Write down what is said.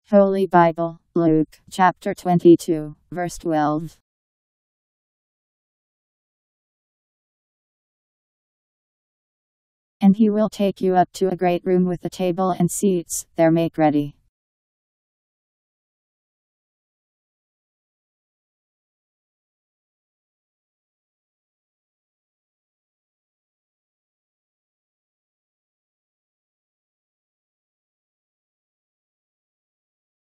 Holy Bible, Luke, chapter 22, verse 12. And he will take you up to a great room with a table and seats, there make ready.